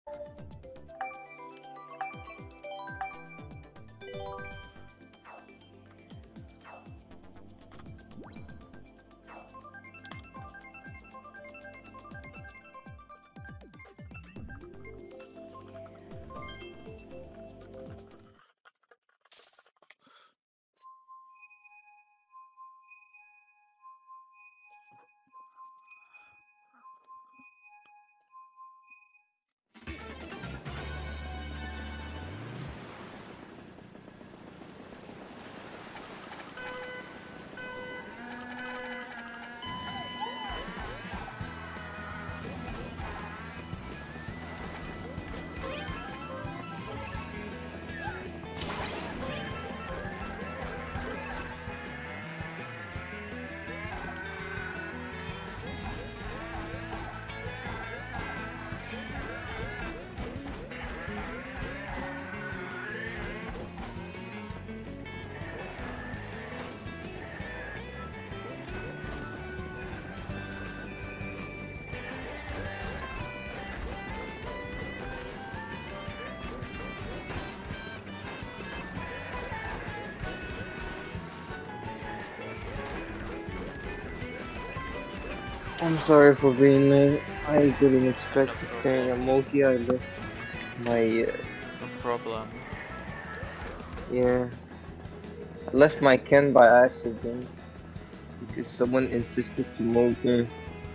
I'm sorry for being late. I didn't expect to carry a multi. I left my No problem. yeah. I left my can by accident because someone insisted to move me.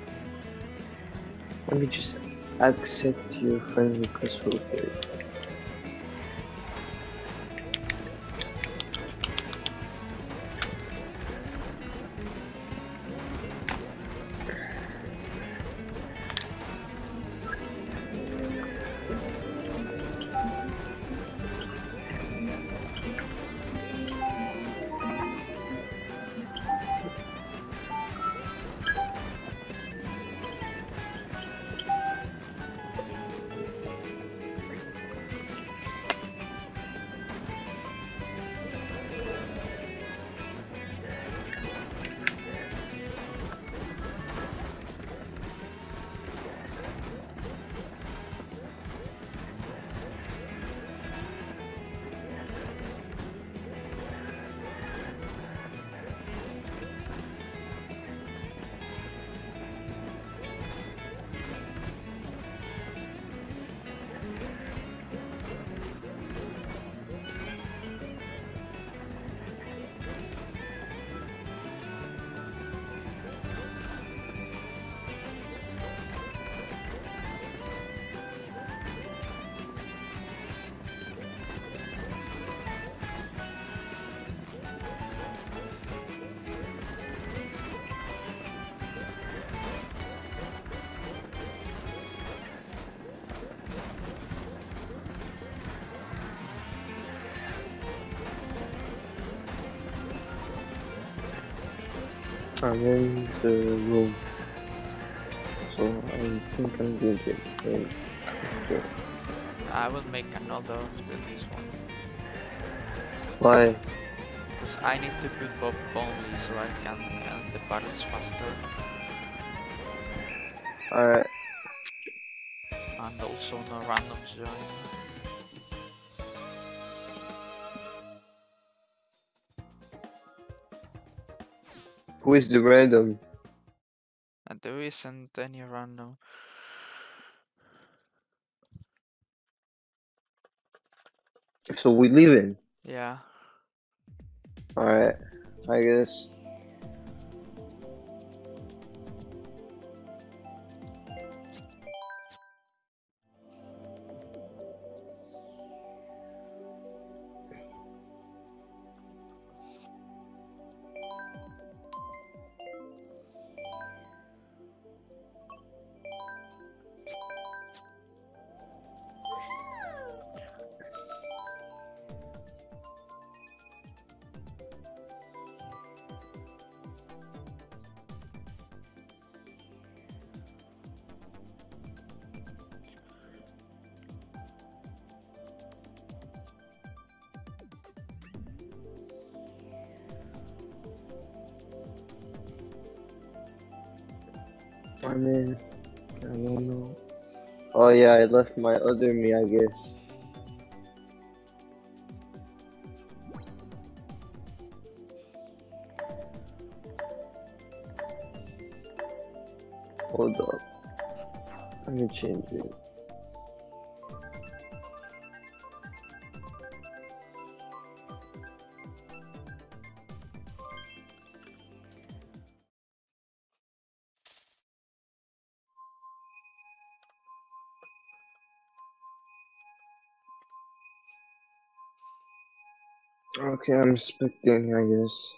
Let me just accept your friend request real quick. I'm in the room, so I think I'm good. Okay. I will make another after this one. Why? Because I need to put Bob only so I can end the battles faster. Alright. And also no randoms join. Who is the random? And there isn't any random. So we leaving? Yeah. Alright, I guess. I mean, I don't know. Oh yeah, I left my other me, I guess. Hold up. Let me change it. Okay, I'm expecting, I guess.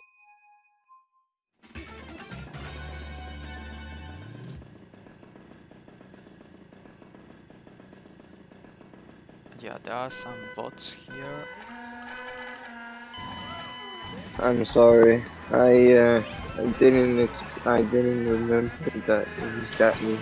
Yeah, there are some bots here. I'm sorry. I didn't remember that it was that me.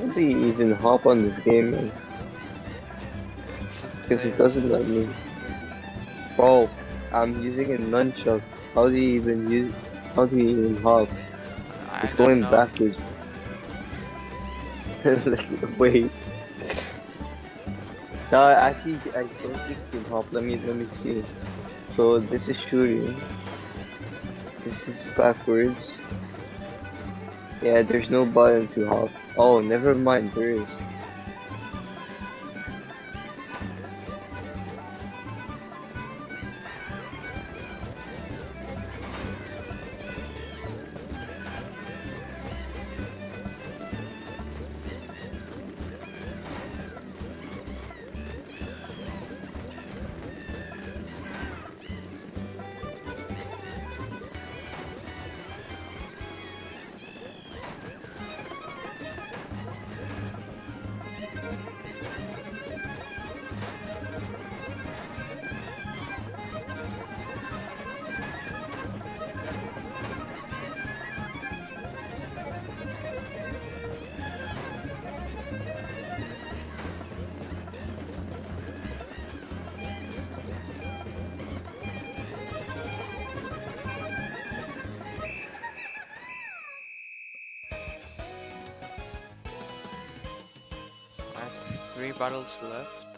How do you even hop on this game, man? It's Because it doesn't let me. Bro, I'm using a nunchuck. How do you even use? How do you even hop? I It's don't going know. backwards. Wait. No, actually, I don't think you can hop. Let me see. So this is shooting. This is backwards. Yeah, there's no button to hop. Oh, never mind. There is. I have 3 battles left.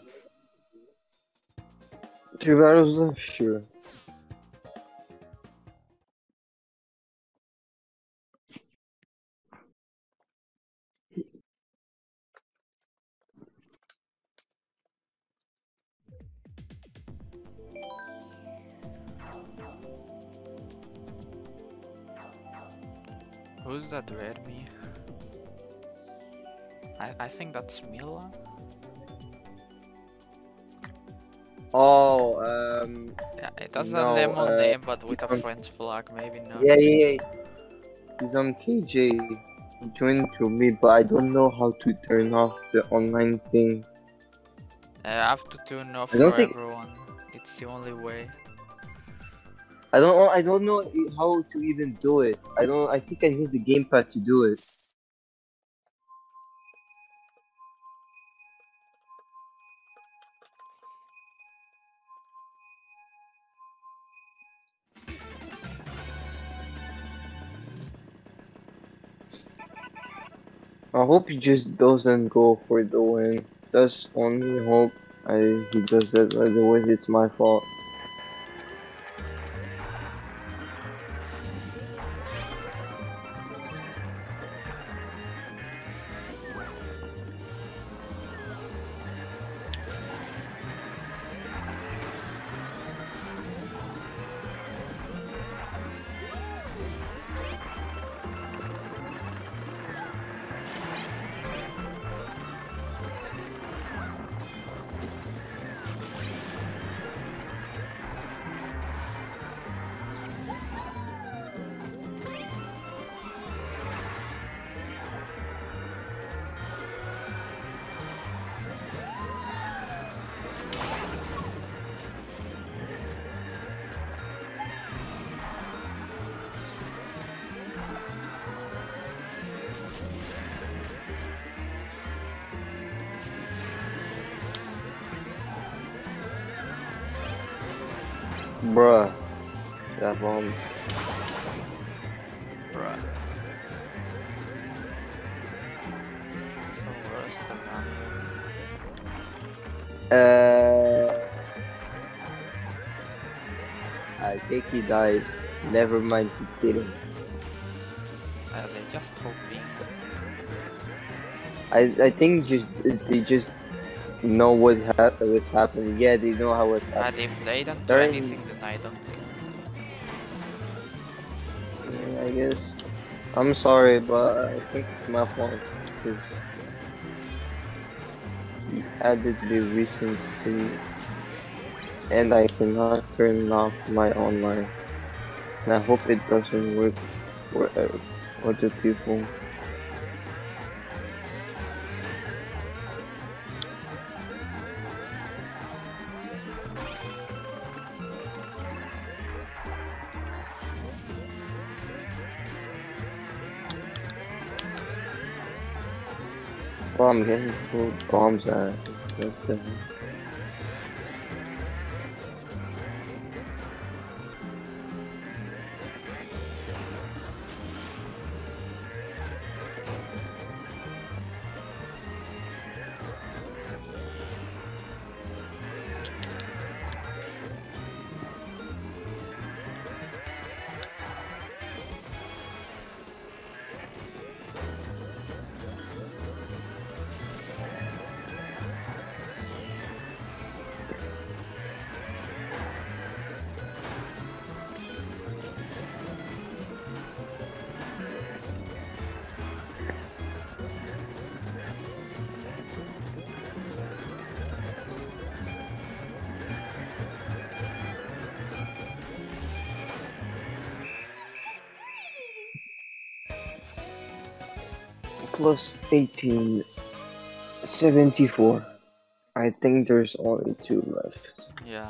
3 battles left. Sure. Who's that Vermi? I think that's Mila. Oh, Yeah, it has a no, lemon name but with a um, French flag, maybe not. yeah, yeah, yeah. He's on KJ. He joined through me, but I don't know how to turn off the online thing. I have to tune off I don't for think everyone. It's the only way. I don't know how to even do it. I think I need the gamepad to do it. I hope he just doesn't go for the win. That's only hope he does that, otherwise it's my fault. Bruh, that bomb. Bruh. So where's the manual? I think he died. Never mind, he didn't. They just hoping. I think they just know what's happening. Yeah, they know how it's And happening. if they don't do They're anything, then I don't care. yeah, I guess. I'm sorry, but I think it's my fault because he added the recent thing, and I cannot turn off my online. And I hope it doesn't work for other people. Well, I'm getting full bombs at it. What the heck? Plus 1874. I think there's only two left. Yeah.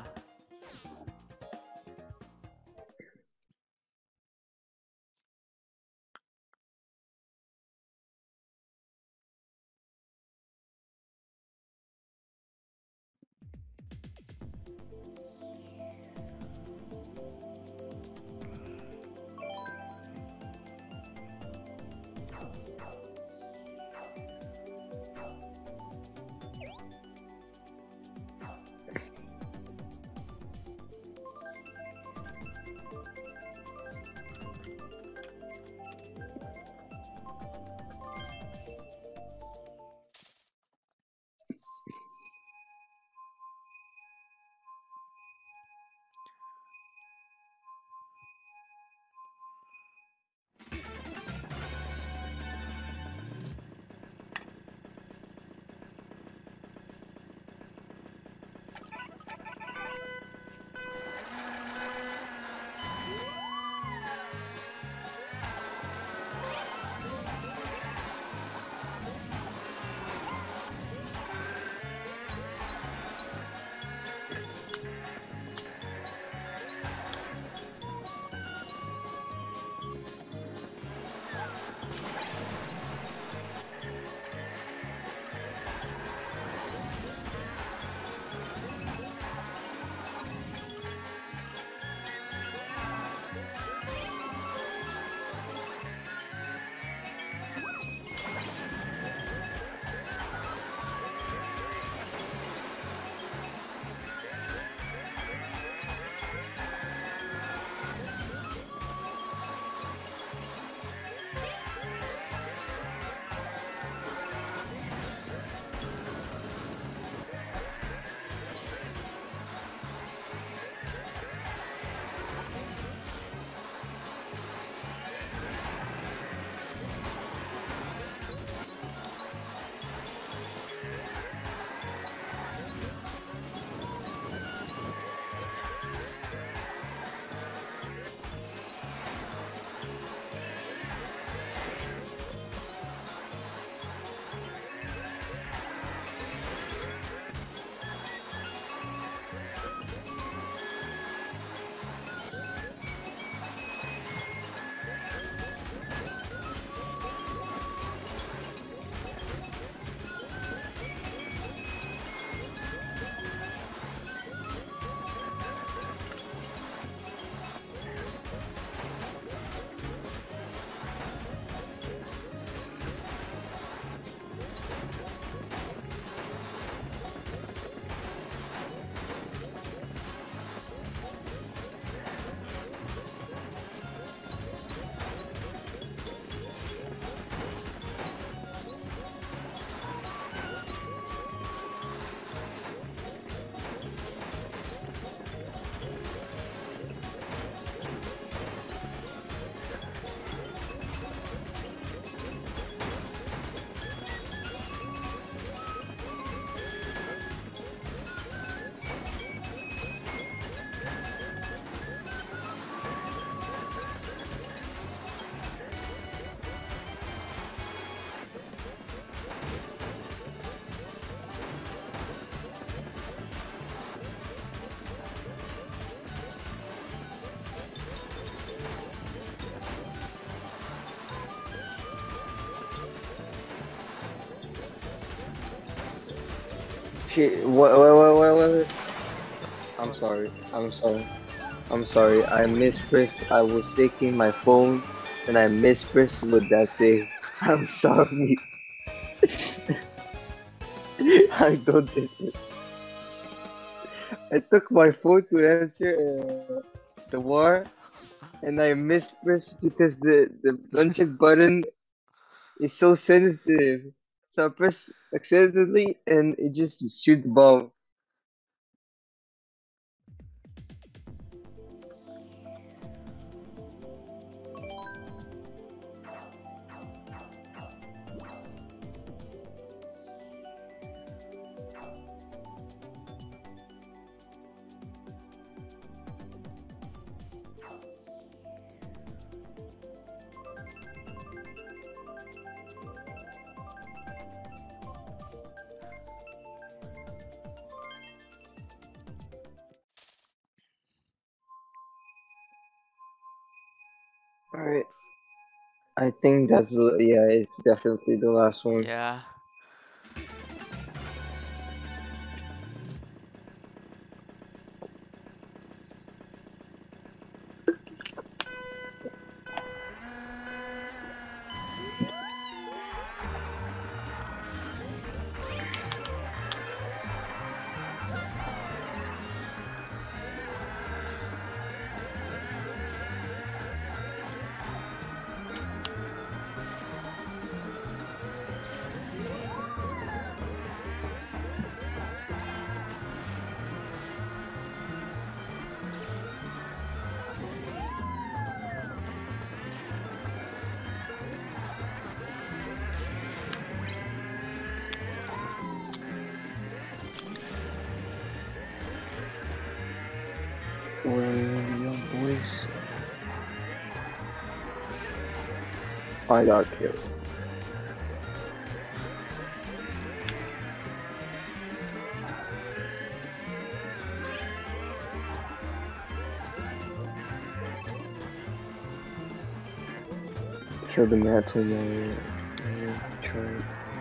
Shit, what? I'm Fuck. sorry. I'm sorry. I mispressed. I was taking my phone and I mispressed with that thing. I'm sorry. I don't listen. I took my phone to answer the war and I mispressed because the uncheck button is so sensitive. So I pressed accidentally and it just shoot the bomb. Alright. I think yeah, it's definitely the last one. Yeah. Where are you, boys? I got killed. Killed the mantle man. Try.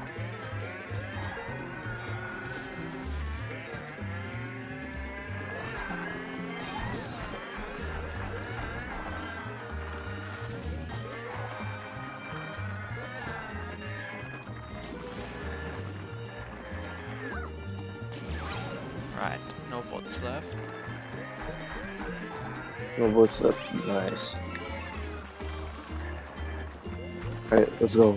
Right. No bots left. No boats left. Nice. Alright, let's go.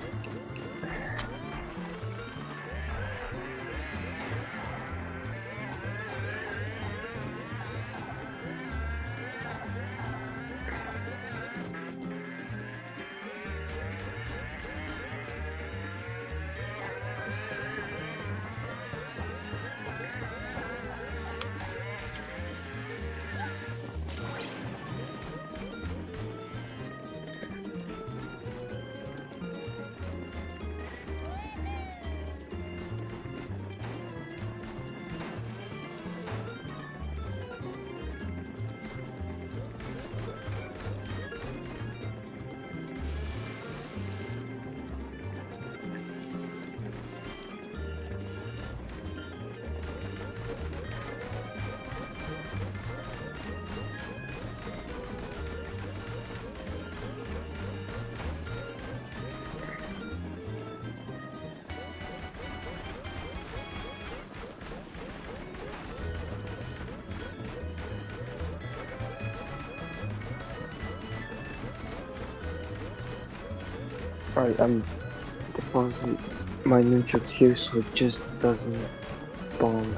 Alright, I'm deposit my ninja here so it just doesn't bomb.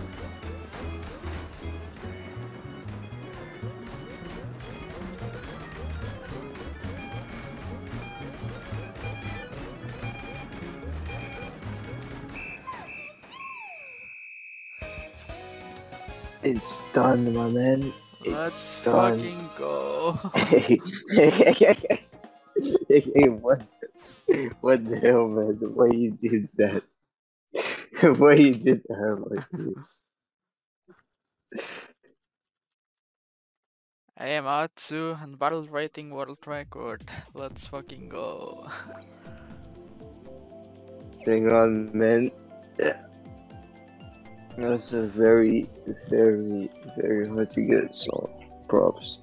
It's done, my man. Let's It's done. fucking go. Hey, hey, what the hell, man? Why you did that? Why you did that like this? AMR2 and battle rating world record. Let's fucking go. Hang on, man. That's a very, very, very hard to get, so props.